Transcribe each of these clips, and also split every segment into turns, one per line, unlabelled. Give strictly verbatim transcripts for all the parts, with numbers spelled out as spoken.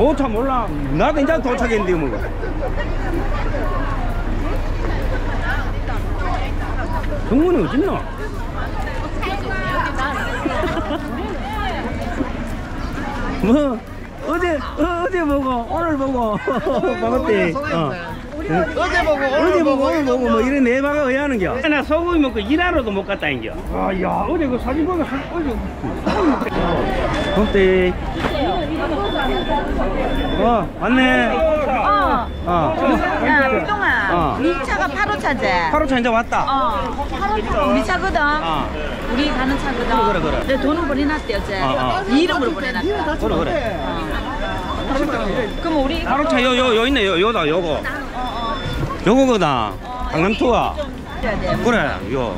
도착 몰라. 나도 이제 도착했는데 뭐. 정문은 어딨노? 뭐 어제 어, 어제 보고 오늘 보고 반갑대. 어.
어제 보고 오늘
어제 보고 오늘 보고 뭐 이런 내방을 왜 하는겨? 나 소고기 먹고 일하러도 못 갔다 인겨. 아야 어제 그 사진 보고 어제 반갑대. 어 왔네.
어.
어.
야 우동아.
어.
니 차가 팔 호 차지?
팔 호 차 이제 왔다.
어. 우리 차거든.
어.
우리 가는 차거든.
그래, 그래, 그래.
내 돈을 보내놨대 어제.
어, 어.
네 이름으로 보내놨다.
그래 그래.
그럼 우리
팔 호 차 요 요 요 있네 요 요다 요거. 요거거다. 강남 투어.
그래야 돼.
그래 요.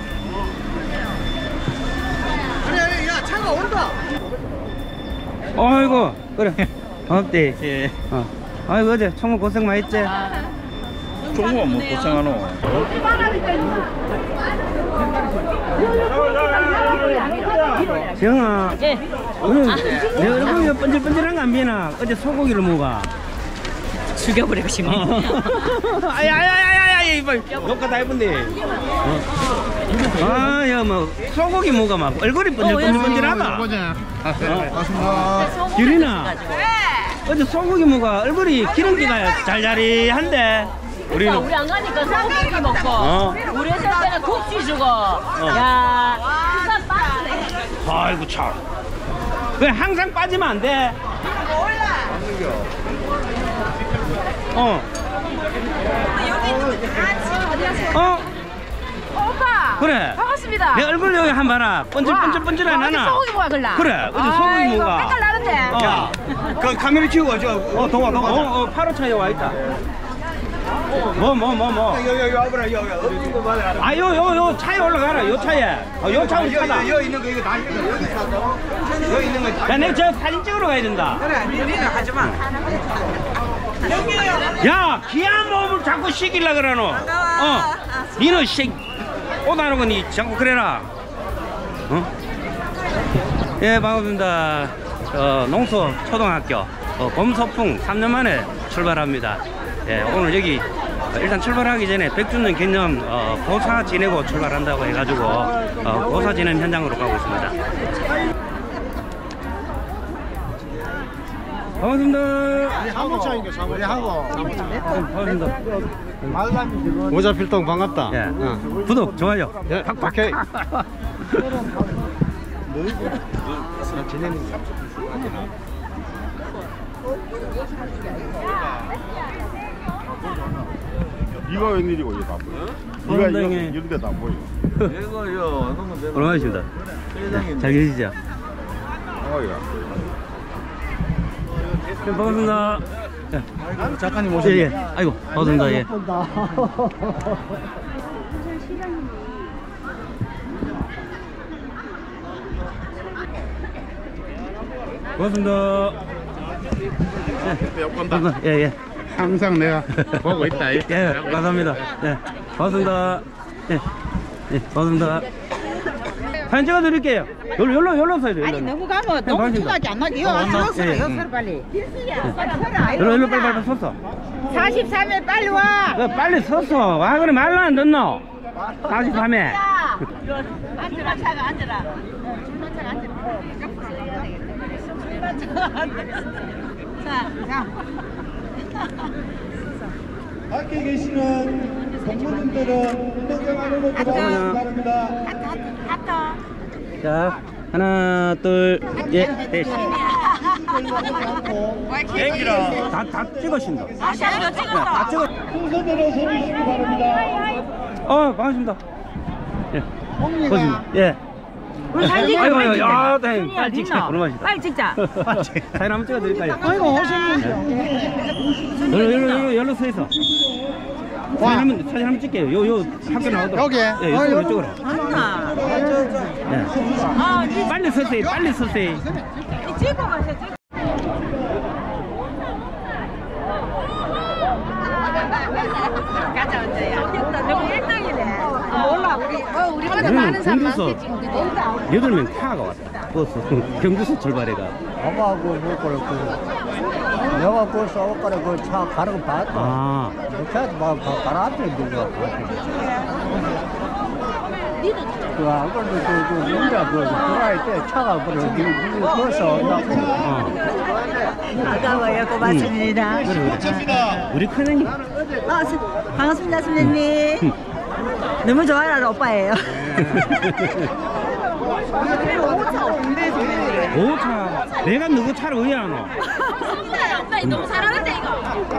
아니 아니 야 차가 온다.
아이고 그래. 반갑대. 예. 어. 아이고 어제 정말 고생 많이 했지.
종무가 뭐 고생하노?
정아.
예.
오늘 내 얼굴이 번질번질한 거 안 비나? 어제 소고기를 먹어.
죽여버리고 싶네.
아야야야야야 이발 녹화 다 해본데. 아야 뭐 소고기 먹어 막 얼굴이 번질번질하다.
고맙습니다.
유리나 어제 소고기 먹어 얼굴이 기름기가 잘자리한데. 우리는
우리 안 가니까 소고기 먹고
어.
우리 회사 때는 국수 주고 야 부산 빠지네.
아이고 참. 왜 항상 빠지면 안 돼? 어. 어?
오빠.
그래.
반갑습니다.
내 얼굴 여기 한 봐라. 번질번질번질한 하나.
소고기 먹어 걸라.
그래. 어제 소고기 먹어.
색깔 나는데.
어.
그 카메라 키우고 저
어, 동화, 동화. 어, 어, 팔 호 차에 와 있다. 뭐, 뭐, 뭐, 뭐.
여기 여기 와보라 여기 어디 거 봐라.
아, 요, 요, 요 차에 올라가라. 요 차에. 어, 요 차로 차다.
여기 있는 거 이거 다 있어. 여기 있어. 여기 있는 거.
야, 내가 저 사진 찍으러 가야 된다.
그래. 우리는 하지 마.
야, 귀한 몸을 자꾸 시키려 그러노. 어. 니는 시, 오다는 거니 자꾸 그래라. 어? 예, 반갑습니다. 어, 농수 초등학교 어, 범소풍 삼 년 만에 출발합니다. 예, 오늘 여기 어, 일단 출발하기 전에 백 주년 기념 어, 고사 지내고 출발한다고 해가지고 어, 고사 지낸 현장으로 가고 있습니다. 반갑습니다.
사무차인게 사무리 하고.
반갑습니다.
모자필동 반갑다.
예, 어. 구독, 좋아요.
예, 오케이. 지내는
네가 웬일이고 이게 다 보여? 네가 이런, 이런 데도 안 보여.
이거요.
오랜만이십니다. 네, 잘 계시죠?
어이가.
네, 반갑습니다. 예.
작가님
예,
오셨네.
예. 아이고, 반갑습니다. 예. 고맙습니다. 예, 예, 예.
항상 내가 보고 있다.
예, 감사합니다. 예, 고맙습니다. 예, 예, 고맙습니다. 사진 찍어 드릴게요. 여기로, 여기로, 여기로 서야 돼요.
아니 너무 가면 너무 추하게 안 나게. 여기
예,
서서
예.
여기 서로 빨리.
여기로, 여기로 빨리, 빨리 섰어.
사십삼 일 빨리 와.
그 빨리 섰어. 와, 그래, 말로 안 듣노? 사십삼 회.
앉으라 차가 앉으라. 차가 앉으라. 자, 자.
밖에 계시는 공무원들은 운동장 안으로 들어가시기 바랍니다.
자, 하나, 둘, 예, 넷.
비행기라.
다, 다 찍으신다.
아, 샤이로 찍었어.
다 찍어.
순서대로 서주시기 바랍니다.
어, 반갑습니다. 예. 고맙습니다. 예.
사진
아이고, 아이고,
찍자.
야, 다행. 빨리 찍자. 오랜만이다.
빨리 찍자.
사진 한번 찍어 드릴까요?
아이고 오셨는데.
열로, 열로, 열로, 열로 서 있어. 사진 한번, 사진 한번 찍게요. 요, 요, 학교 나오도록.
여기?
예, 이쪽으로, 이쪽으로.
맞나?
예.
아, 이
빨리 서세요, 빨리 서세요.
찍고 가세요. 찍고. 가자, 언제야? 너무 일 등이네.
몰라 우리 어 우리보다 많은 사람 많겠지.
여덟 명 타가 왔다. 버스 경주서 출발해가.
엄마하고 못 걸었고.
내가 그 싸워가래 그차 가는 거 봤어.
아.
그 차도 막 바로 앞에 누가 그 아무래도 그 남자 그 돌아올 때 차가 그래 누구 거서
반가워요. 고맙습니다.
우리 큰언니.
아, 스- 반갑습니다, 선생님. 너무 좋아요, 오빠예요.
오차. 내가 누구 차를 왜 안 와?
오빠 너무 잘하는데 이거.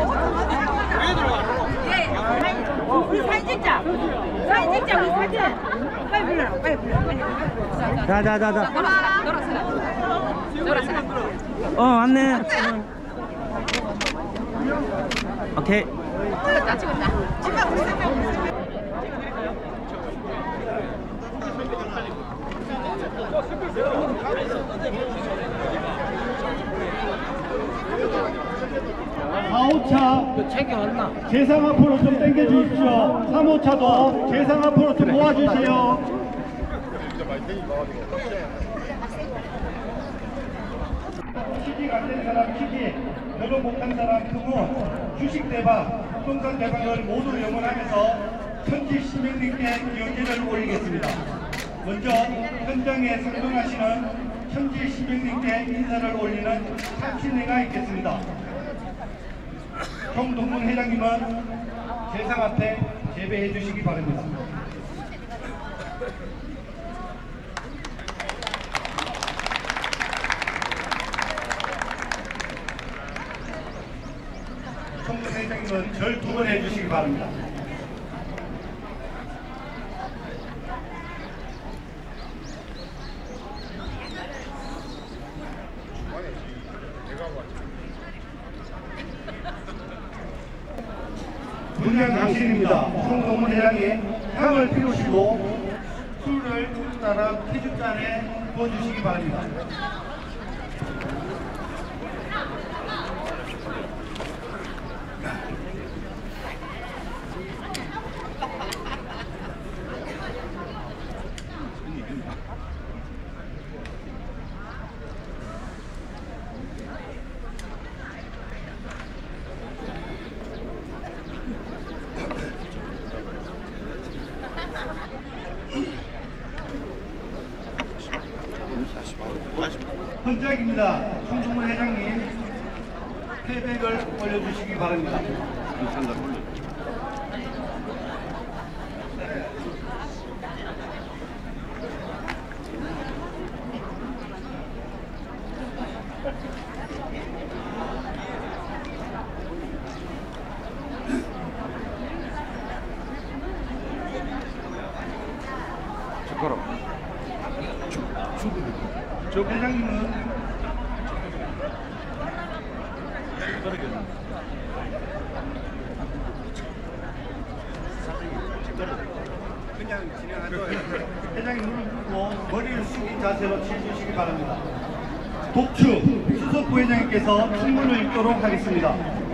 우리 사진 찍자. 사진 찍자, 우리 사진. 빨리 불러라, 빨리 불러.
자, 자, 자, 자. 어, 왔네. 오케이.
사 호차 재상 앞으로 좀 당겨 주십시오. 삼 호차도 재상 앞으로 좀 모아주세요. 취직 안 된 사람 취직, 결혼 못한 사람 부모, 주식 대박, 부동산 대박을 모두 영원하면서 천지 시민님께 기원제를 올리겠습니다. 먼저 현장에 상동하시는 천지 시민님께 인사를 올리는 참신회가 있겠습니다. 총동문 회장님은 재상 앞에 재배해 주시기 바랍니다. 총동 회장님은 절 두 번 해주시기 바랍니다. 분량 당신입니다. 총동문 회장님 향을 피우시고 술을 따라 키즈잔에 부어주시기 바랍니다. 헌장입니다. 총동문 회장님 패백을 올려주시기 바랍니다. 조 회장님은 그냥 진행하죠. 회장님 눈을 감고 머리를 숙인 자세로 취해주시기 바랍니다. 독주 수석 부회장님께서 충문을 읽도록 하겠습니다.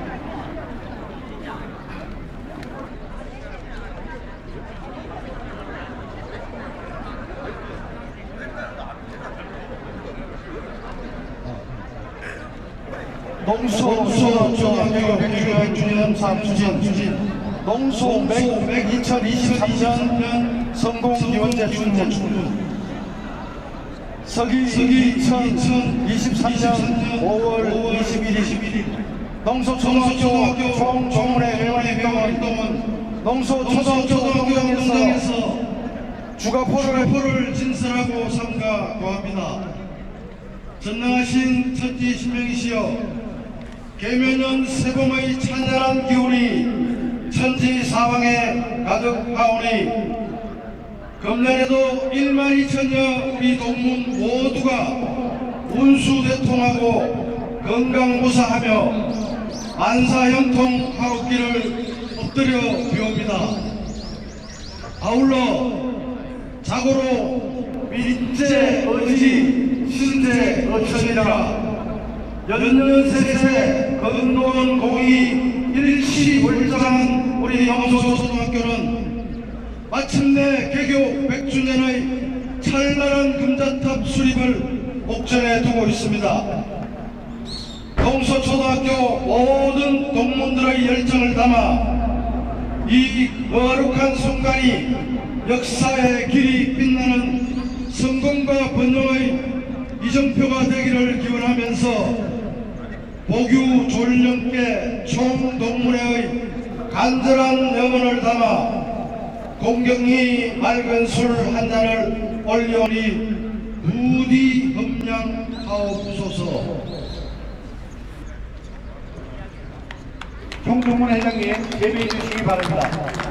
농수 중앙교 백주년 기념사 추진 농수 백 이천이십삼 년 성공 기원제 추진 서기 이천이십삼 년 오월 이십일 일 농수초등학교 총총문회 회원활동은 농수초등학교 운동장에서 주가포를 진설하고 삼가 고합니다. 전능하신 천지 신명이시여, 계면은 세봄의 찬란한 기운이 천지 사방에 가득하오니 금년에도 일만 이천여 우리 동문 모두가 운수대통하고 건강무사하며 만사형통하옵기를 엎드려 비옵니다. 아울러 자고로 민재 의지 신재 어천이라 연년세세 건노원 공이 일치월장한 우리 영소초등학교는 마침내 개교 백 주년의 찬란한 금자탑 수립을 목전에 두고 있습니다. 영서초등학교 모든 동문들의 열정을 담아 이 거룩한 순간이 역사의 길이 빛나는 성공과 번영의 이정표가 되기를 기원하면서 복유 졸령께 총동문회의 간절한 염원을 담아 공경히 맑은 술 한 잔을 올려오니 부디 험량하옵소서.
총동문 회장님 예배해 주시기 바랍니다.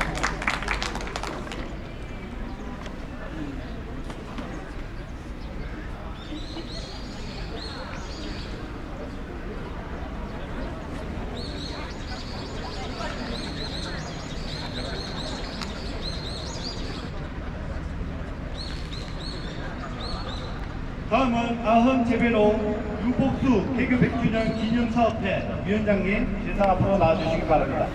다음은 아흔 재배로 유복수 개교 백 주년 기념사업회 위원장님 제사 앞으로 나와주시기 바랍니다.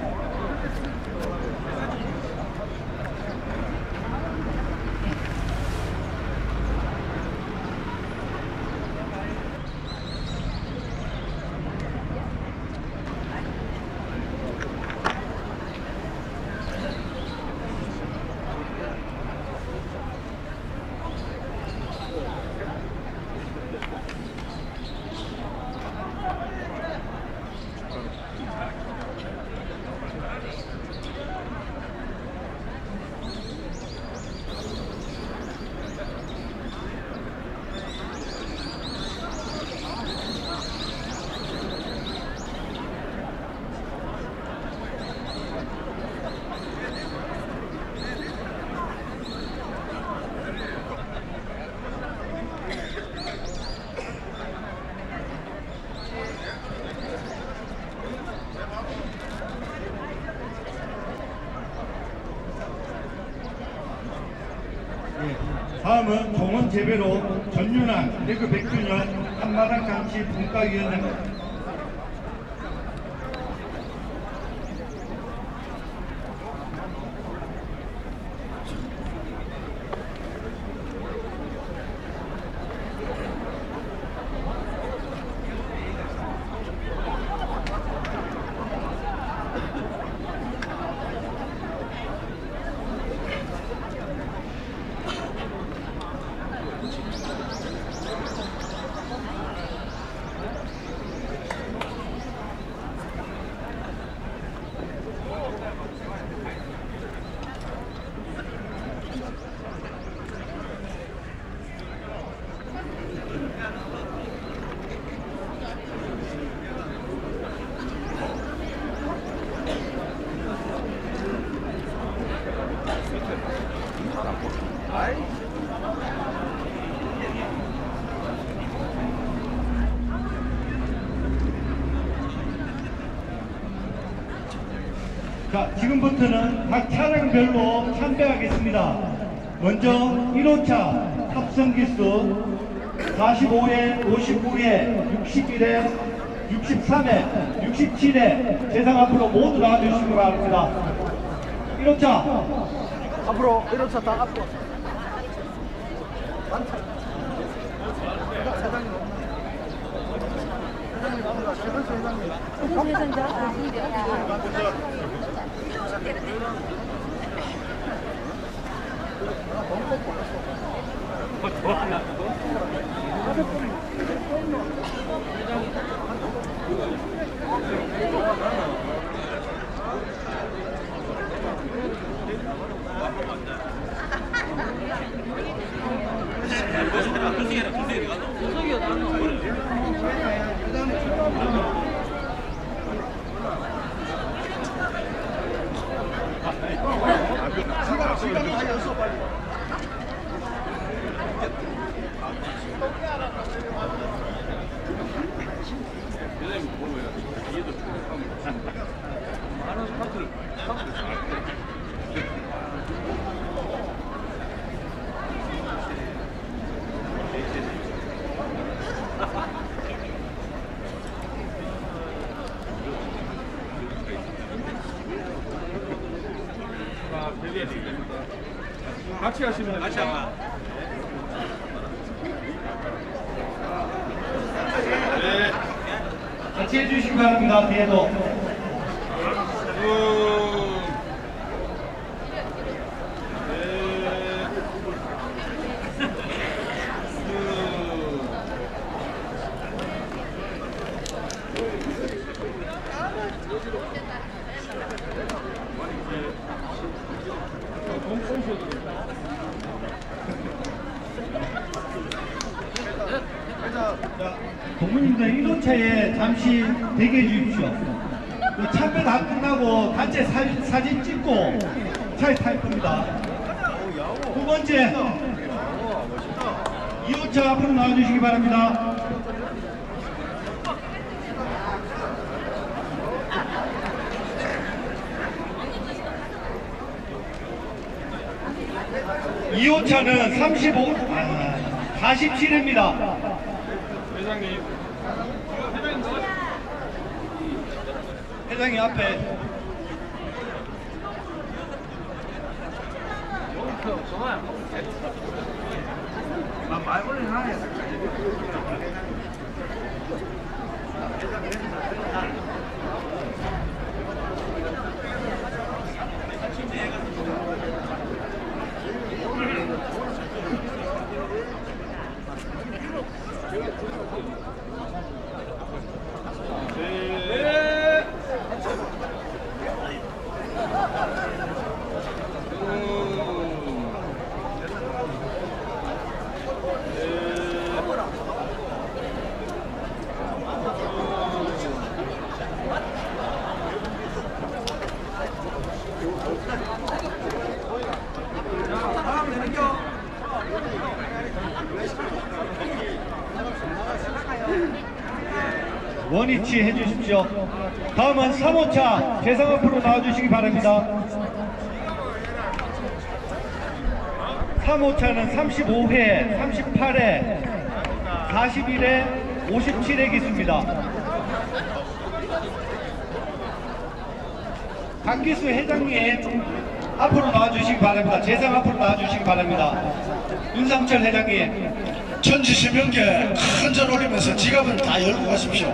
다음은 동원 재배로 전윤환 개교 백 주년 한마당 잔치 분과위원장입니다. 자, 지금부터는 각 차량별로 참배하겠습니다. 먼저 일 호차 합성기수 사십오 회, 오십구 회, 육십일 회, 육십삼 회, 육십칠 회 세상 앞으로 모두 나와주시기 바랍니다. 일 호차
앞으로 일 호차 다 앞으로.
같이 하시면 같이 하면 네.
같이 해주시기 바랍니다. 뒤에도. 동무님들 일 호차에 잠시 대기해 주십시오. 참배 다 끝나고 단체 사, 사진 찍고 차에 탈 겁니다. 두 번째, 이 호차 앞으로 나와주시기 바랍니다. 이 호차는 삼십오, 아, 사십칠 회입니다. 회장님. 회장님 앞에. 원위치 해주십시오. 다음은 삼 호차 재상 앞으로 나와주시기 바랍니다. 삼 호차는 삼십오 회, 삼십팔 회, 사십일 회, 오십칠 회 기수입니다. 박기수 회장님 앞으로 나와주시기 바랍니다. 재상 앞으로 나와주시기 바랍니다. 윤상철 회장님.
천지신명께 큰 절 올리면서 지갑은 다 열고 가십시오.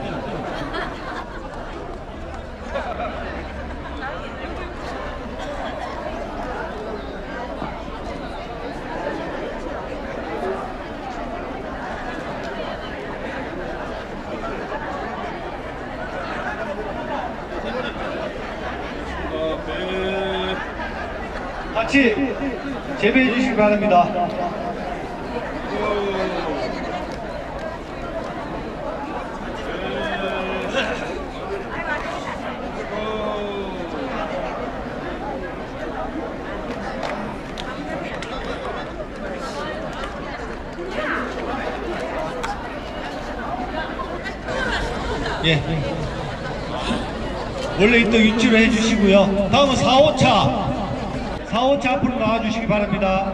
같이 재배해 주시기 바랍니다. 예. 원래 있던 위치로 해주시고요. 다음은 사 호차. 사 호차 앞으로 나와주시기 바랍니다.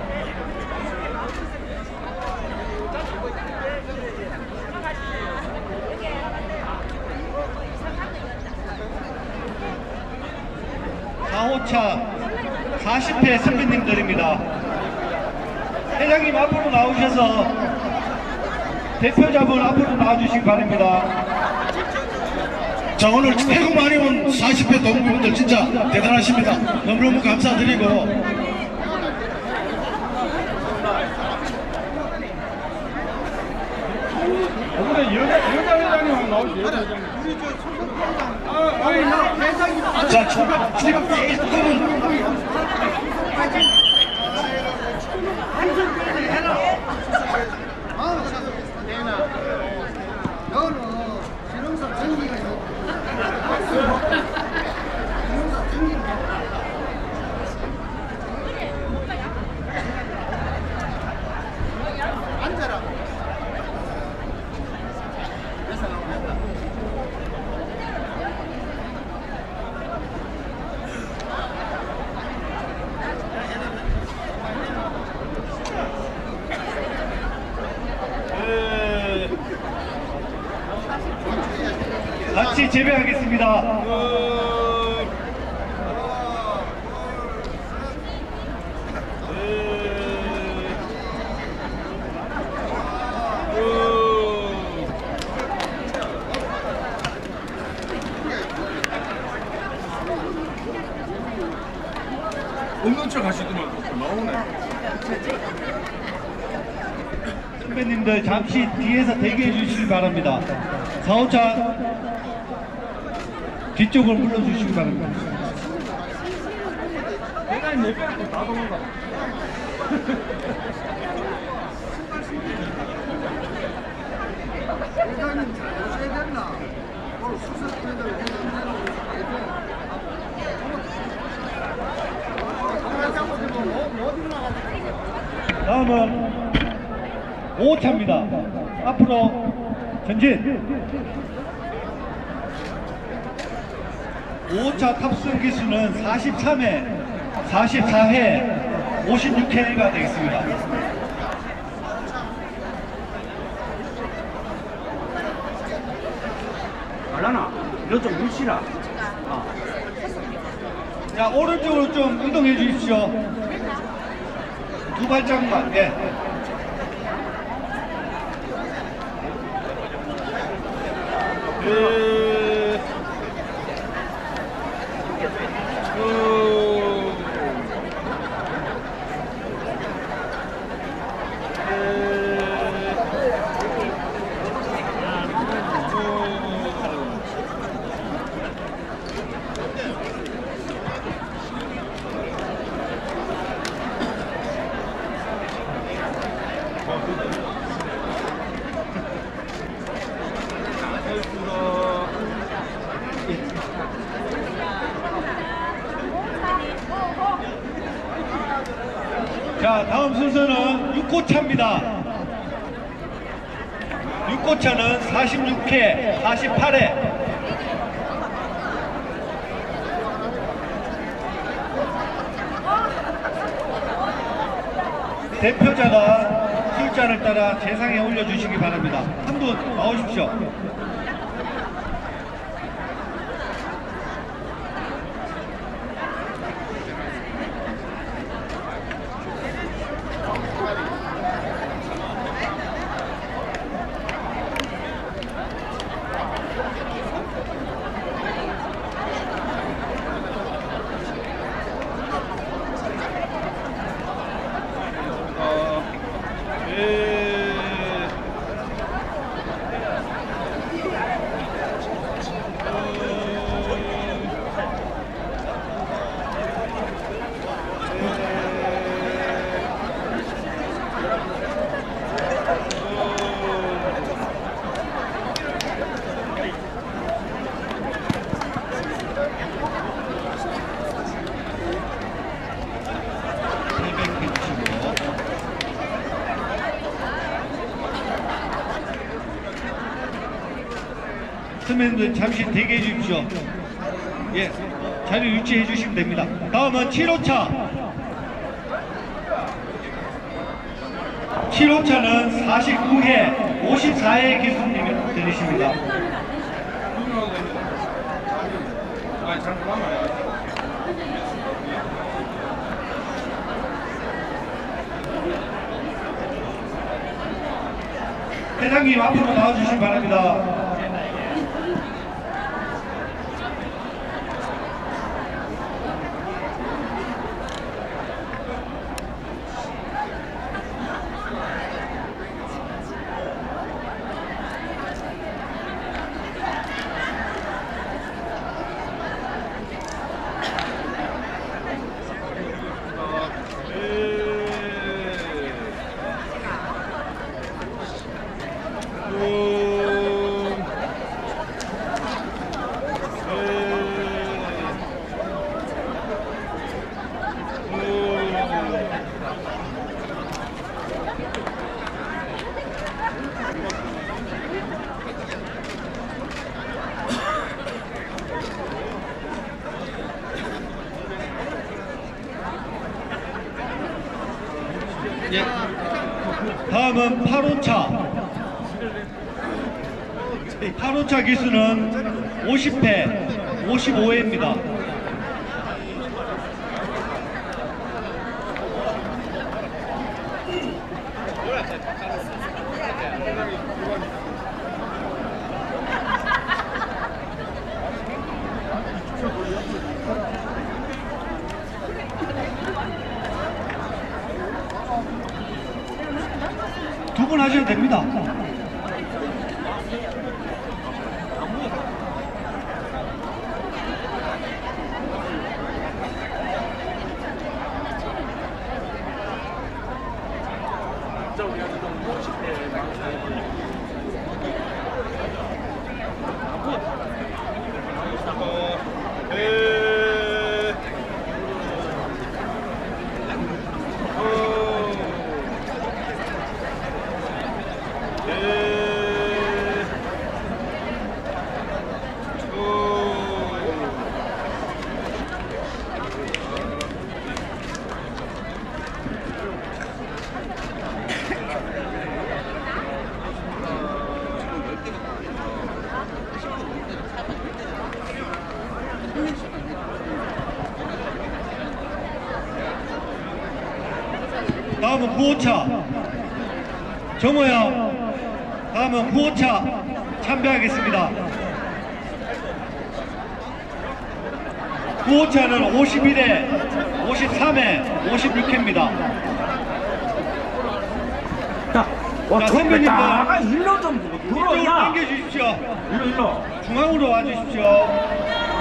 사 호차 사십 회 선배님들입니다. 회장님 앞으로 나오셔서 대표자분 앞으로 나와주시기 바랍니다.
자, 오늘 태국 많이 온 사십 회 동무분들 진짜 대단하십니다. 너무너무 감사드리고
오늘 여자 여자 회장님 나오지. 여자 회장님. 우리 저 소속 아, 아니 나 회장이.
자, 지금 지금 조금은
같이 재배하겠습니다.
하시더만 나오네.
선배님들 잠시 뒤에서 대기해 주시기 바랍니다. 사 호차 뒤쪽을 불러주시기 바랍니다.
내가 내 빼고 다 도망가.
다음은 오 호차입니다. 앞으로 전진. 오 호차 탑승 기수는 사십삼 회, 사십사 회, 오십육 회가 되겠습니다.
알라나, 이거 좀 물시라.
자, 오른쪽으로 좀 이동해 주십시오. 두 발짝만. 예.
그... 그...
자, 다음 순서는 육 호차입니다. 육 호차는 사십육 회, 사십팔 회. 대표자가 술잔을 따라 재상에 올려주시기 바랍니다. 한 분 나오십시오. 선배님들 잠시 대기해 주십시오. 예, 자리 유치해 주시면 됩니다. 다음은 칠 호차. 칠 호차는 사십구 회, 오십사 회 기수님이 들리십니다.
아니 잠깐만.
회장님 앞으로 나와주시기 바랍니다. 예. 다음은 팔 호차. 팔 호차 기수는 오십 회, 오십오 회입니다.
두 분 하셔도 됩니다. 다음은 구호차 정호야. 다음은 구호차 참배하겠습니다. 구호차는 오십일 회, 오십삼 회, 오십육 회입니다.
자, 와,
선배님들
아, 일로 좀
이쪽으로
들어오냐?
당겨주십시오.
일로, 일로.
중앙으로 와주십시오.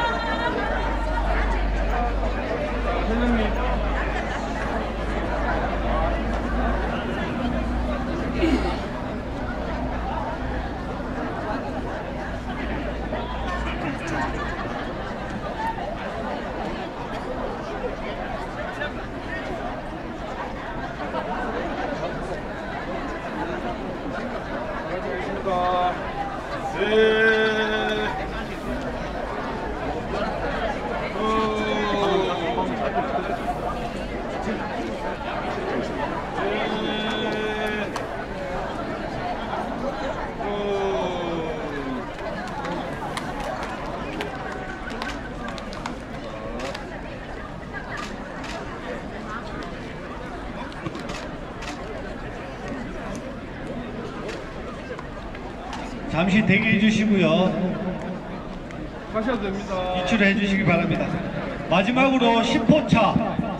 잠시 대기해 주시고요.
가셔도 됩니다.
이출해 주시기 바랍니다. 마지막으로 십 호차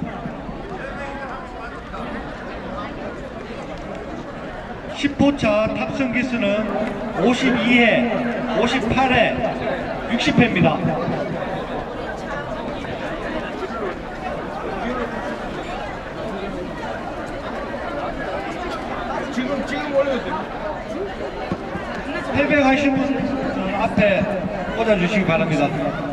십 호차 탑승 기수는 오십이 회, 오십팔 회, 육십 회입니다.
지금 지금 올려도 됩니다.
패배하신 분 앞에 꽂아주시기 바랍니다.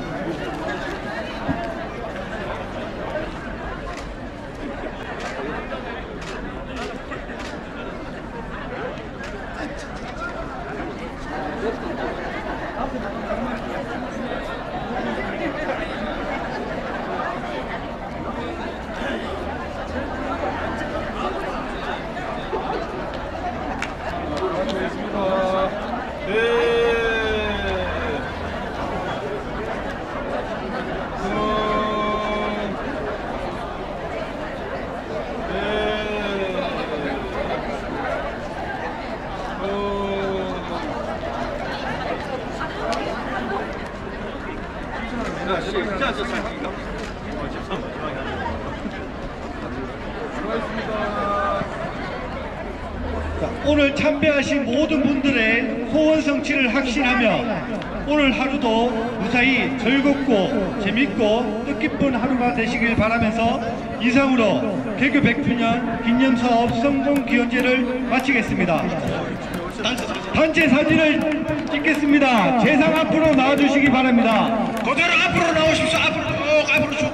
오늘 참배하신 모든 분들의 소원 성취를 확신하며 오늘 하루도 무사히 즐겁고 재밌고 뜻깊은 하루가 되시길 바라면서 이상으로 개교 백 주년 기념사업 성공기원제를 마치겠습니다. 단체 사진을 찍겠습니다. 재상 앞으로 나와주시기 바랍니다. 그대로 앞으로 나오십시오. 앞으로 쭉 앞으로 쭉.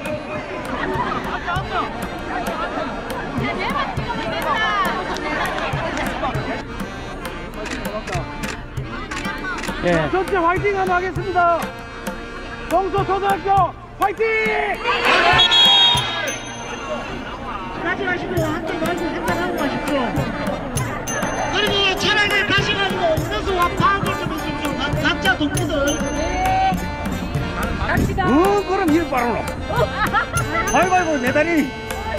예.
전체 화이팅 한번 하겠습니다. 동서초등학교 화이팅!
같이 가시고 함께 마시고 한잔하고 가십시오. 그리고 차량에 가셔가지고 음료수와 파악을 좀 해주십시오. 각- 각자 동무들. 갑시다.
어, 그럼 일 바로. 아이고, 아이고, 내 다리.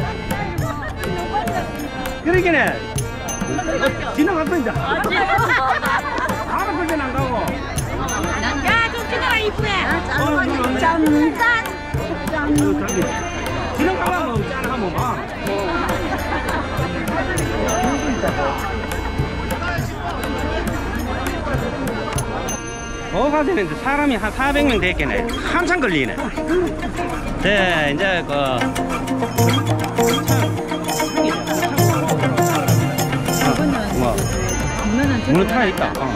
그러기네. 지나갔어, 이제. 알아서 그냥 안 가고.
야, 좀 찍어라, 이쁘네.
짠, 짠, 짠. 지나가면 짠 하면 봐. 오가 되는데 사람이 한 사백 명 됐겠네. 한참 걸리네. 네, 이제 그 뭐 문은 타야 있다. 어.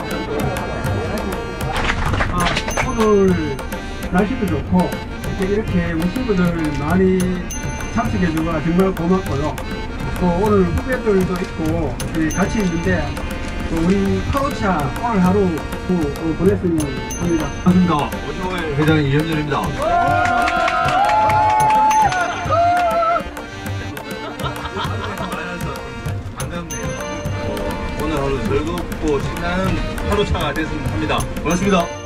아, 오늘 날씨도 좋고 이렇게 우리 친구들 많이 참석해주고 정말 고맙고요. 또 오늘 후배들도 있고 같이 있는데 또 우리 하루차 오늘 하루 또 보냈으면 합니다.
반갑습니다. 오종월 회장의 이현준입니다. 반갑네요. 오늘 하루 즐겁고 신나는 하루차가 됐으면 합니다. 고맙습니다.